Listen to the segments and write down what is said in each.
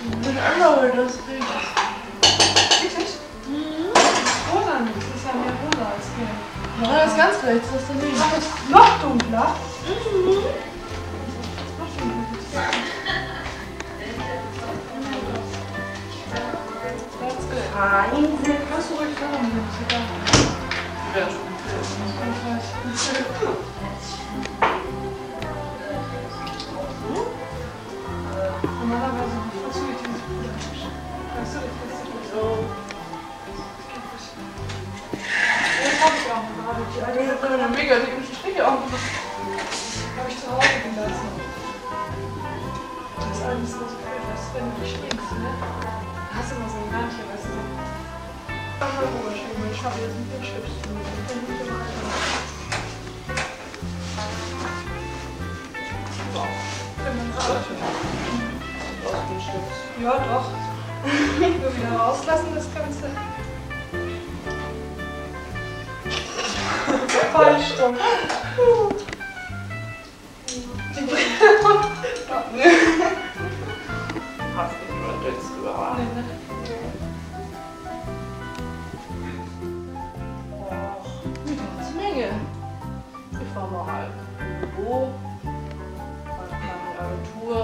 Mit Aloe, das riecht. Wirklich? Mhm. Das ist rosa nicht. Das ist ja mehr rosa als gelb. Ja, das ist ganz rechts, das ist daneben. Das ist noch dunkler. Mhm. Noch dunkler. That's good. Kannst du ruhig sagen, wenn es egal ist. Ja, schon. Normalerweise versuche ich dieses Puder. Weißt du, das ist so. Das habe ich auch noch. Da habe ich eine mega dicke Stricke auch noch. Habe ich zu Hause gelassen. Das ist alles so cool, das wenn du dich schminkst, ne? Da hast du immer so ein Randchen, weißt du. Ich habe jetzt mit den Chips. Ja, doch. Nur wieder rauslassen, das Ganze. Falsch rum. Die Brille. Hast nicht übersetzt, überhaupt. Nee, ne? Eine ganze Menge. Ich war mal halb im Büro, war noch mal in der Agentur.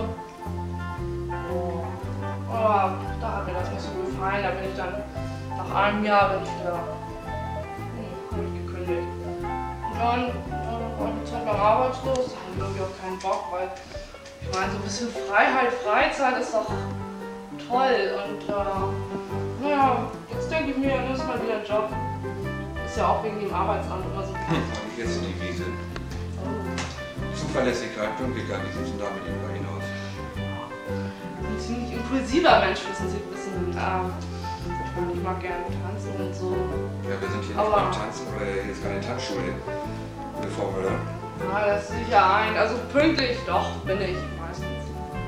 Oh, da hat mir das nicht so gefallen. Da bin ich dann nach einem Jahr bin ich wieder hab ich gekündigt. Und dann war ich eine Zeit lang arbeitslos, da hatte ich irgendwie auch keinen Bock, weil ich meine, so ein bisschen Freiheit, Freizeit ist doch toll. Und naja, jetzt denke ich mir, das ist mal wieder ein Job. Ist ja auch wegen dem Arbeitsamt immer so. Habe ich jetzt in die Wiese. Zuverlässigkeit, Pünktlichkeit, wie sieht es denn da mit Ihnen bei Ihnen aus? Ein ziemlich impulsiver Mensch, wissen Sie, ich mag gerne tanzen und so. Ja, wir sind hier nicht beim Tanzen, oder hier ist keine Tanzschule. Bevor wir da. Ja, das ist sicher ein. Also pünktlich doch bin ich meistens.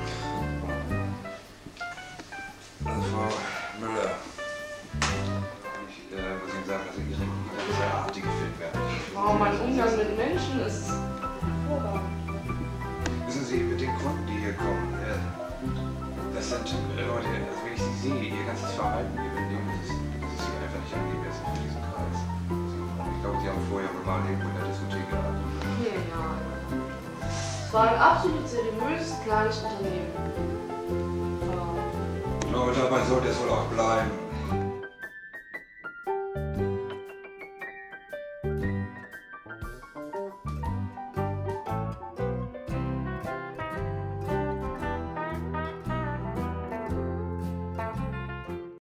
Also Frau Müller, ich muss Ihnen sagen, dass Ihre sehr artig gefilmt werden. Wow, mein Umgang mit Menschen ist hervorragend. Wissen Sie, mit den Kunden, die hier kommen, das sind Leute, also wenn ich sie sehe, ihr ganzes Verhalten, ihr Benehmen, das ist hier einfach nicht angemessen für diesen Kreis. Ich glaube, Sie haben vorher wohl mal irgendwo in der Diskothek gehabt. Ja. Es war ein absolut seriöses kleines Unternehmen. Ich glaube, dabei sollte es wohl auch bleiben.